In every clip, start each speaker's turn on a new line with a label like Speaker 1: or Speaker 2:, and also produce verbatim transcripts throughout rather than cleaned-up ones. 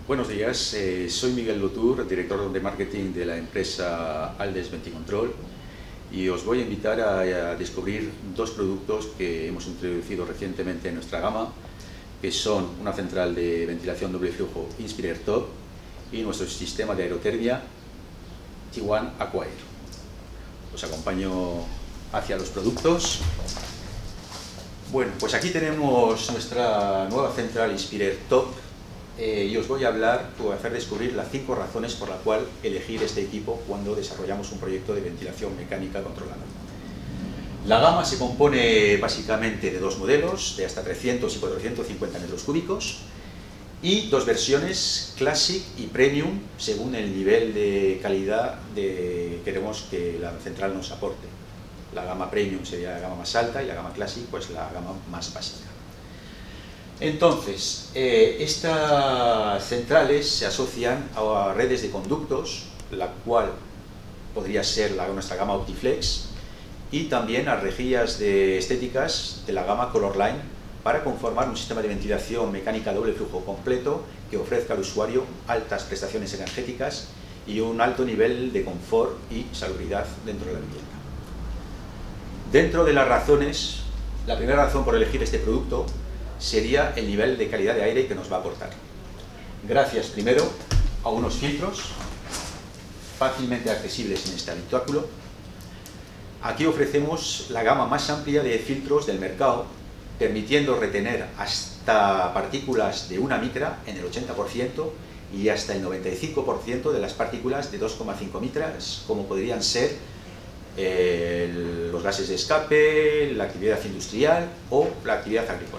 Speaker 1: Buenos días, eh, soy Miguel Lotur, director de marketing de la empresa Aldes Venticontrol, y os voy a invitar a, a descubrir dos productos que hemos introducido recientemente en nuestra gama, que son una central de ventilación doble flujo Inspirator Top y nuestro sistema de aerotermia T uno Aquair. Os acompaño hacia los productos. Bueno, pues aquí tenemos nuestra nueva central Inspirator Top. Eh, y os voy a hablar o a hacer descubrir las cinco razones por las cuales elegir este equipo cuando desarrollamos un proyecto de ventilación mecánica controlada. La gama se compone básicamente de dos modelos, de hasta trescientos y cuatrocientos cincuenta metros cúbicos, y dos versiones, Classic y Premium, según el nivel de calidad que queremos que la central nos aporte. La gama Premium sería la gama más alta y la gama Classic, pues la gama más básica. Entonces, eh, estas centrales se asocian a redes de conductos, la cual podría ser la, nuestra gama Optiflex, y también a rejillas de estéticas de la gama Colorline para conformar un sistema de ventilación mecánica doble flujo completo que ofrezca al usuario altas prestaciones energéticas y un alto nivel de confort y salubridad dentro de la vivienda. Dentro de las razones, la primera razón por elegir este producto sería el nivel de calidad de aire que nos va a aportar. Gracias primero a unos filtros fácilmente accesibles en este habitáculo. Aquí ofrecemos la gama más amplia de filtros del mercado, permitiendo retener hasta partículas de una micra en el ochenta por ciento y hasta el noventa y cinco por ciento de las partículas de dos coma cinco micras, como podrían ser eh, los gases de escape, la actividad industrial o la actividad agrícola.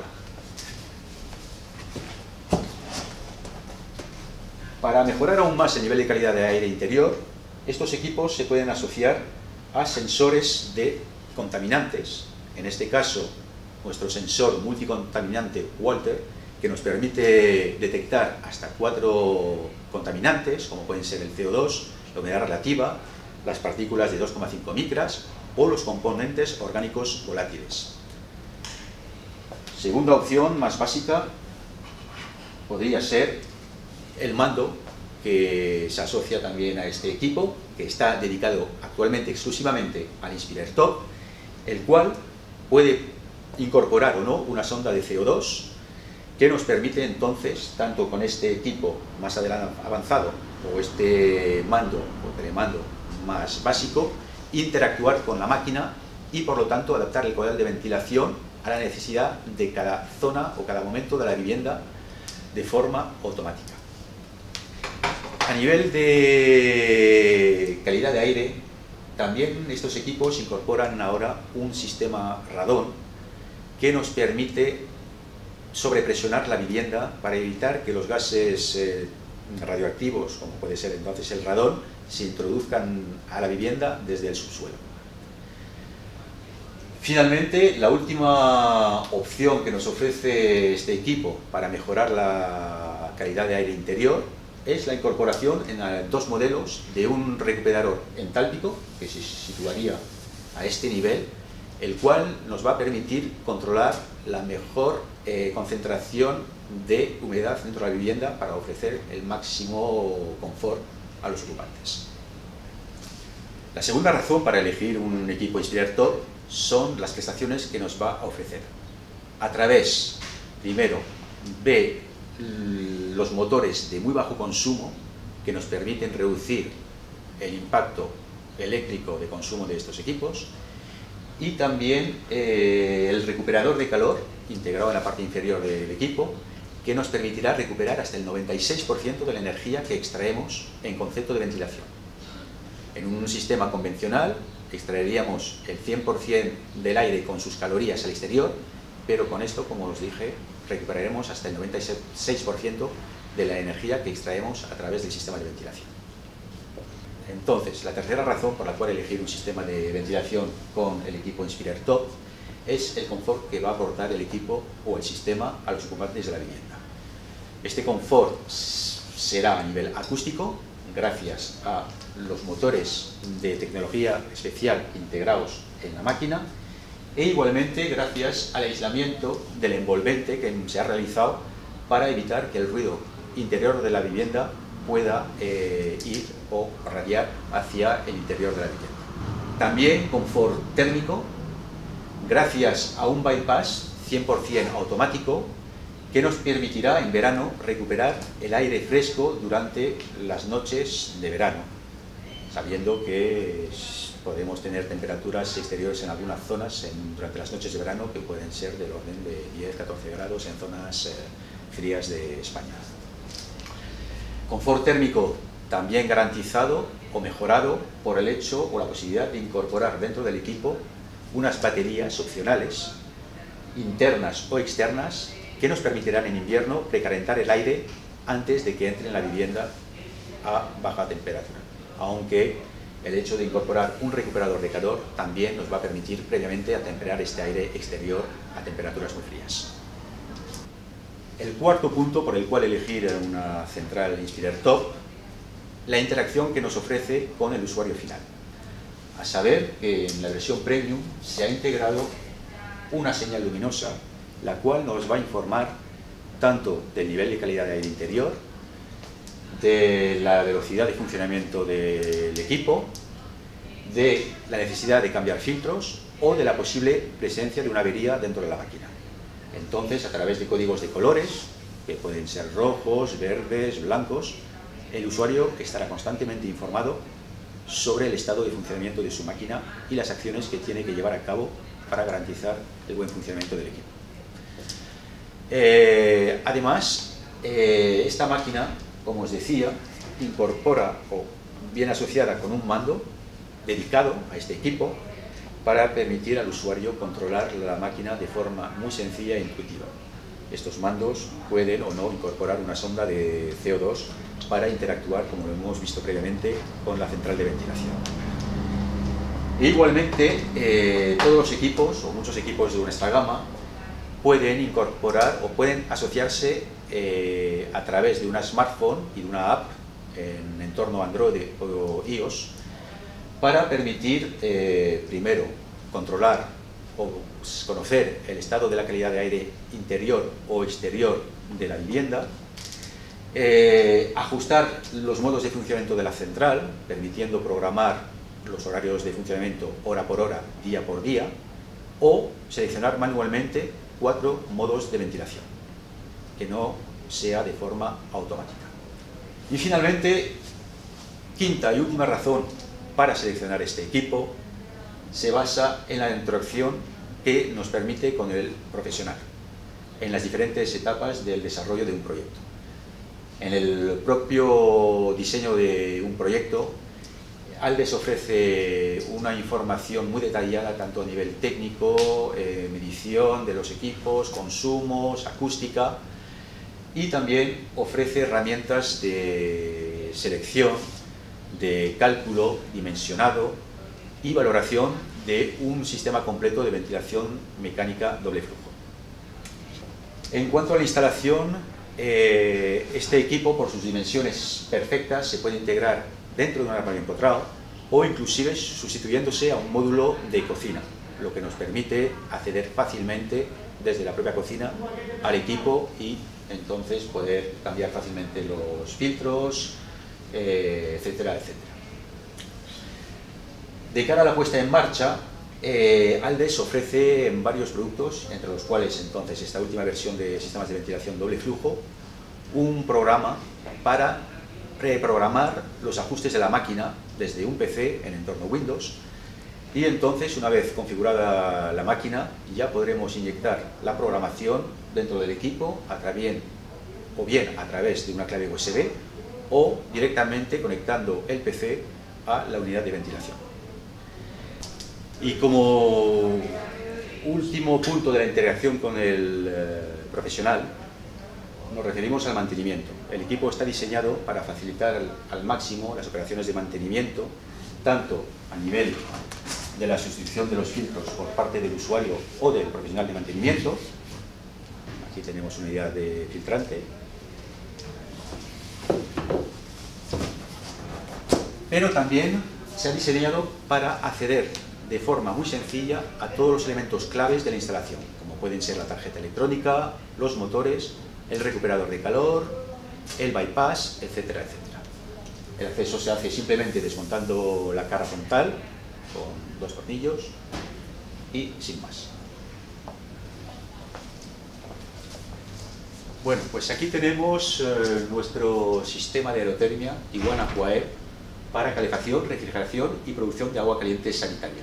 Speaker 1: Para mejorar aún más el nivel de calidad de aire interior, estos equipos se pueden asociar a sensores de contaminantes. En este caso, nuestro sensor multicontaminante Walter, que nos permite detectar hasta cuatro contaminantes, como pueden ser el C O dos, la humedad relativa, las partículas de dos coma cinco micras o los componentes orgánicos volátiles. Segunda opción, más básica, podría ser el mando, que se asocia también a este equipo, que está dedicado actualmente exclusivamente al Inspirator Top, el cual puede incorporar o no una sonda de C O dos, que nos permite entonces, tanto con este equipo más avanzado o este mando o telemando más básico, interactuar con la máquina y por lo tanto adaptar el caudal de ventilación a la necesidad de cada zona o cada momento de la vivienda de forma automática. A nivel de calidad de aire, también estos equipos incorporan ahora un sistema radón que nos permite sobrepresionar la vivienda para evitar que los gases eh, radioactivos, como puede ser entonces el radón, se introduzcan a la vivienda desde el subsuelo. Finalmente, la última opción que nos ofrece este equipo para mejorar la calidad de aire interior es la incorporación en dos modelos de un recuperador entálpico, que se situaría a este nivel, el cual nos va a permitir controlar la mejor eh, concentración de humedad dentro de la vivienda para ofrecer el máximo confort a los ocupantes. La segunda razón para elegir un equipo Inspirator Top son las prestaciones que nos va a ofrecer. A través, primero, de los motores de muy bajo consumo que nos permiten reducir el impacto eléctrico de consumo de estos equipos, y también eh, el recuperador de calor integrado en la parte inferior del equipo, que nos permitirá recuperar hasta el noventa y seis por ciento de la energía que extraemos en concepto de ventilación. En un sistema convencional extraeríamos el cien por cien del aire con sus calorías al exterior, pero con esto, como os dije, recuperaremos hasta el noventa y seis por ciento de la energía que extraemos a través del sistema de ventilación. Entonces, la tercera razón por la cual elegir un sistema de ventilación con el equipo Inspirator Top es el confort que va a aportar el equipo o el sistema a los ocupantes de la vivienda. Este confort será a nivel acústico, gracias a los motores de tecnología especial integrados en la máquina, e igualmente gracias al aislamiento del envolvente que se ha realizado para evitar que el ruido interior de la vivienda pueda eh, ir o radiar hacia el interior de la vivienda. También confort térmico, gracias a un bypass cien por cien automático que nos permitirá en verano recuperar el aire fresco durante las noches de verano, sabiendo que podemos tener temperaturas exteriores en algunas zonas en, durante las noches de verano que pueden ser del orden de diez a catorce grados en zonas eh, frías de España. Confort térmico también garantizado o mejorado por el hecho o la posibilidad de incorporar dentro del equipo unas baterías opcionales, internas o externas, que nos permitirán en invierno precalentar el aire antes de que entre en la vivienda a baja temperatura, aunque el hecho de incorporar un recuperador de calor también nos va a permitir previamente atemperar este aire exterior a temperaturas muy frías. El cuarto punto por el cual elegir una central Inspirer Top, la interacción que nos ofrece con el usuario final. A saber que en la versión Premium se ha integrado una señal luminosa, la cual nos va a informar tanto del nivel de calidad de aire interior, de la velocidad de funcionamiento del equipo, de la necesidad de cambiar filtros o de la posible presencia de una avería dentro de la máquina. Entonces, a través de códigos de colores, que pueden ser rojos, verdes, blancos, el usuario estará constantemente informado sobre el estado de funcionamiento de su máquina y las acciones que tiene que llevar a cabo para garantizar el buen funcionamiento del equipo. Eh, además, eh, esta máquina, como os decía, incorpora o viene asociada con un mando dedicado a este equipo para permitir al usuario controlar la máquina de forma muy sencilla e intuitiva. Estos mandos pueden o no incorporar una sonda de C O dos para interactuar, como lo hemos visto previamente, con la central de ventilación. E igualmente, eh, todos los equipos, o muchos equipos de nuestra gama, pueden incorporar o pueden asociarse eh, a través de una smartphone y de una app en entorno Android o iOS para permitir, eh, primero, controlar o conocer el estado de la calidad de aire interior o exterior de la vivienda, eh, ajustar los modos de funcionamiento de la central, permitiendo programar los horarios de funcionamiento hora por hora, día por día, o seleccionar manualmente cuatro modos de ventilación, que no sea de forma automática. Y finalmente, quinta y última razón para seleccionar este equipo se basa en la interacción que nos permite con el profesional en las diferentes etapas del desarrollo de un proyecto. En el propio diseño de un proyecto, Aldes ofrece una información muy detallada tanto a nivel técnico, eh, medición de los equipos, consumos, acústica, y también ofrece herramientas de selección, de cálculo dimensionado y valoración de un sistema completo de ventilación mecánica doble flujo. En cuanto a la instalación, eh, este equipo, por sus dimensiones perfectas, se puede integrar dentro de un armario empotrado o inclusive sustituyéndose a un módulo de cocina, lo que nos permite acceder fácilmente desde la propia cocina al equipo y entonces poder cambiar fácilmente los filtros, eh, etcétera, etcétera. De cara a la puesta en marcha, eh, Aldes ofrece varios productos, entre los cuales entonces esta última versión de sistemas de ventilación doble flujo, un programa para reprogramar los ajustes de la máquina desde un P C en entorno Windows, y entonces, una vez configurada la máquina, ya podremos inyectar la programación dentro del equipo a través, o bien a través de una clave U S B o directamente conectando el P C a la unidad de ventilación. Y como último punto de la interacción con el eh, profesional, nos referimos al mantenimiento. El equipo está diseñado para facilitar al, al máximo las operaciones de mantenimiento, tanto a nivel de la sustitución de los filtros por parte del usuario o del profesional de mantenimiento. Aquí tenemos una unidad de filtrante. Pero también se ha diseñado para acceder de forma muy sencilla a todos los elementos claves de la instalación, como pueden ser la tarjeta electrónica, los motores, el recuperador de calor, el bypass, etcétera, etcétera. El acceso se hace simplemente desmontando la cara frontal con dos tornillos y sin más. Bueno, pues aquí tenemos eh, nuestro sistema de aerotermia Tiguan Aquair para calefacción, refrigeración y producción de agua caliente sanitaria.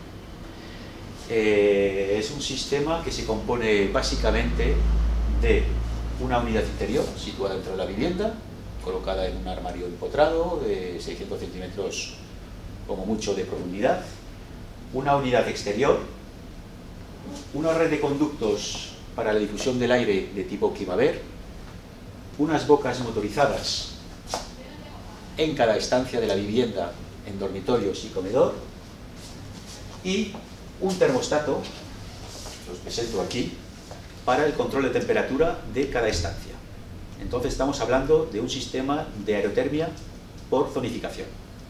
Speaker 1: Eh, es un sistema que se compone básicamente de una unidad interior situada dentro de la vivienda, colocada en un armario empotrado de seiscientos centímetros como mucho de profundidad, una unidad exterior, una red de conductos para la difusión del aire de tipo Climaver, unas bocas motorizadas en cada estancia de la vivienda, en dormitorios y comedor, y un termostato, los presento aquí, para el control de temperatura de cada estancia. Entonces estamos hablando de un sistema de aerotermia por zonificación.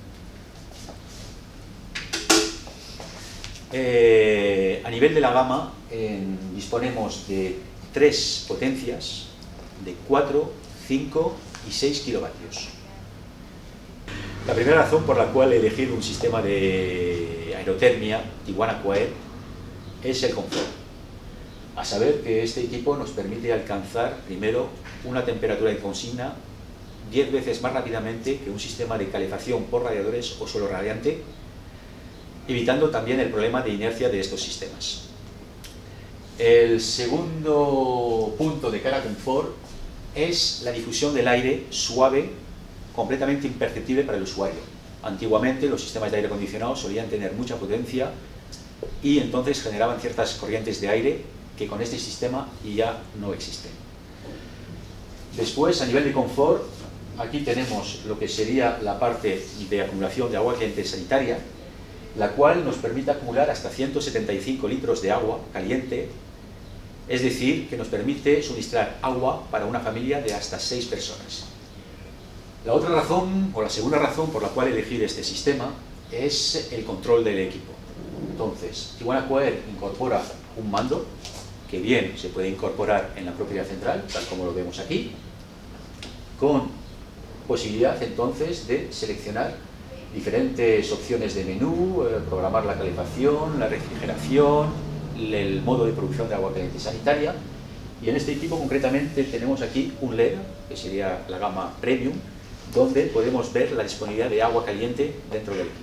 Speaker 1: Eh, a nivel de la gama en, disponemos de tres potencias de cuatro, cinco y seis kilovatios. La primera razón por la cual he elegido un sistema de aerotermia Tiguan Aquair es el confort. A saber que este equipo nos permite alcanzar primero una temperatura de consigna diez veces más rápidamente que un sistema de calefacción por radiadores o suelo radiante, evitando también el problema de inercia de estos sistemas. El segundo punto de cara a confort es la difusión del aire suave, completamente imperceptible para el usuario. Antiguamente los sistemas de aire acondicionado solían tener mucha potencia y entonces generaban ciertas corrientes de aire que con este sistema ya no existen. Después, a nivel de confort, aquí tenemos lo que sería la parte de acumulación de agua caliente sanitaria, la cual nos permite acumular hasta ciento setenta y cinco litros de agua caliente, es decir, que nos permite suministrar agua para una familia de hasta seis personas. La otra razón, o la segunda razón por la cual elegir este sistema, es el control del equipo. Entonces, Tiguan Aquair incorpora un mando, que bien se puede incorporar en la propia central, tal como lo vemos aquí, con posibilidad entonces de seleccionar diferentes opciones de menú, eh, programar la calefacción, la refrigeración, el modo de producción de agua caliente sanitaria, y en este equipo concretamente tenemos aquí un L E D, que sería la gama Premium, donde podemos ver la disponibilidad de agua caliente dentro del equipo.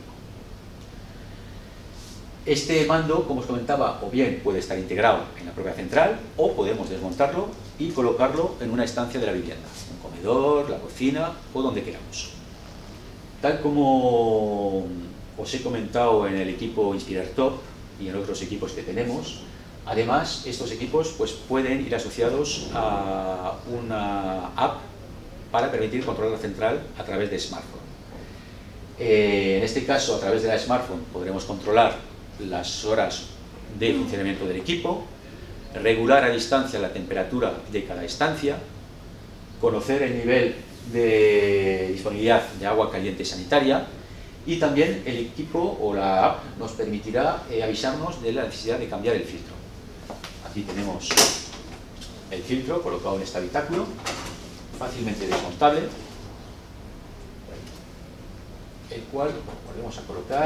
Speaker 1: Este mando, como os comentaba, o bien puede estar integrado en la propia central, o podemos desmontarlo y colocarlo en una estancia de la vivienda, un comedor, la cocina o donde queramos. Tal como os he comentado en el equipo Inspirar Top y en otros equipos que tenemos, además estos equipos pues, pueden ir asociados a una app para permitir controlar la central a través de smartphone. Eh, en este caso, a través de la smartphone podremos controlar las horas de funcionamiento del equipo, regular a distancia la temperatura de cada estancia, conocer el nivel de disponibilidad de agua caliente sanitaria, y también el equipo o la app nos permitirá eh, avisarnos de la necesidad de cambiar el filtro. Aquí tenemos el filtro colocado en este habitáculo, fácilmente desmontable, el cual volvemos a colocar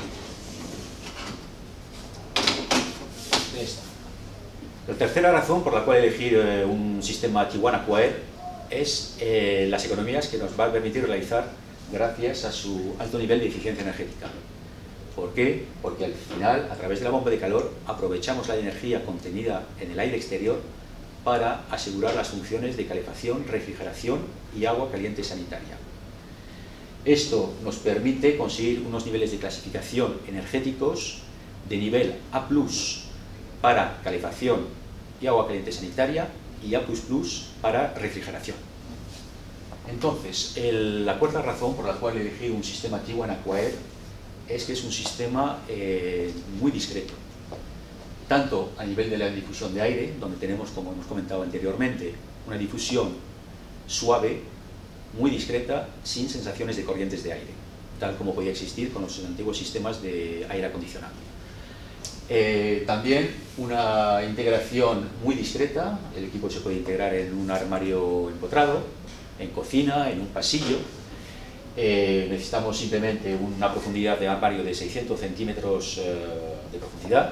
Speaker 1: de esta. La tercera razón por la cual elegir eh, un sistema Tiguan Aquair es eh, las economías que nos va a permitir realizar gracias a su alto nivel de eficiencia energética. ¿Por qué? Porque al final, a través de la bomba de calor, aprovechamos la energía contenida en el aire exterior para asegurar las funciones de calefacción, refrigeración y agua caliente sanitaria. Esto nos permite conseguir unos niveles de clasificación energéticos de nivel A plus para calefacción y agua caliente sanitaria y A plus plus para refrigeración. Entonces, el, la cuarta razón por la cual elegí un sistema Tiguan Aquair es que es un sistema eh, muy discreto, tanto a nivel de la difusión de aire, donde tenemos, como hemos comentado anteriormente, una difusión suave, muy discreta, sin sensaciones de corrientes de aire, tal como podía existir con los antiguos sistemas de aire acondicionado. Eh, también una integración muy discreta, el equipo se puede integrar en un armario empotrado, en cocina, en un pasillo. Eh, necesitamos simplemente una profundidad de armario de seiscientos centímetros eh, de profundidad.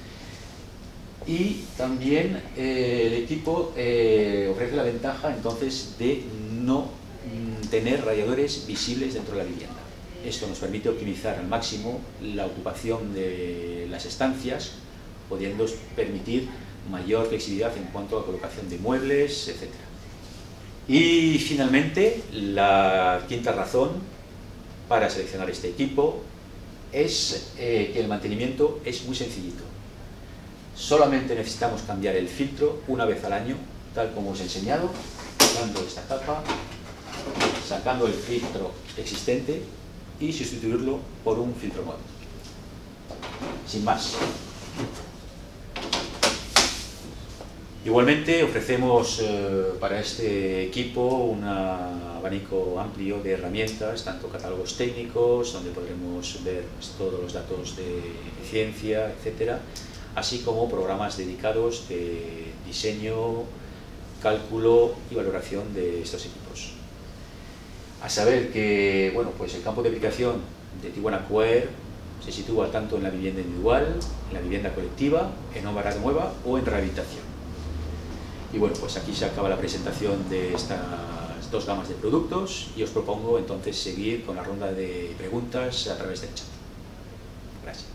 Speaker 1: Y también eh, el equipo eh, ofrece la ventaja entonces de no mm, tener radiadores visibles dentro de la vivienda. Esto nos permite optimizar al máximo la ocupación de las estancias, pudiendo permitir mayor flexibilidad en cuanto a colocación de muebles, etcétera. Y finalmente, la quinta razón para seleccionar este equipo es eh, que el mantenimiento es muy sencillito. Solamente necesitamos cambiar el filtro una vez al año, tal como os he enseñado, sacando esta capa, sacando el filtro existente y sustituirlo por un filtro nuevo. Sin más. Igualmente ofrecemos eh, para este equipo un abanico amplio de herramientas, tanto catálogos técnicos, donde podremos ver pues, todos los datos de eficiencia, etcétera, así como programas dedicados de diseño, cálculo y valoración de estos equipos. A saber que bueno, pues el campo de aplicación de T uno Acquire se sitúa tanto en la vivienda individual, en la vivienda colectiva, en obra nueva o en rehabilitación. Y bueno, pues aquí se acaba la presentación de estas dos gamas de productos y os propongo entonces seguir con la ronda de preguntas a través del chat. Gracias.